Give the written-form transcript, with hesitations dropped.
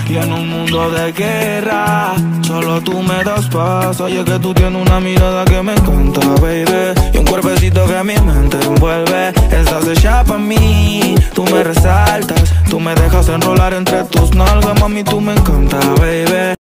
Y en un mundo de guerra, solo tú me das paz. Oye, que tú tienes una mirada que me encanta, baby, y un cuerpecito que mi mente envuelve. Estás hecha pa' mí, tú me resaltas, tú me dejas enrolar entre tus nalgas. Mami, tú me encanta, baby.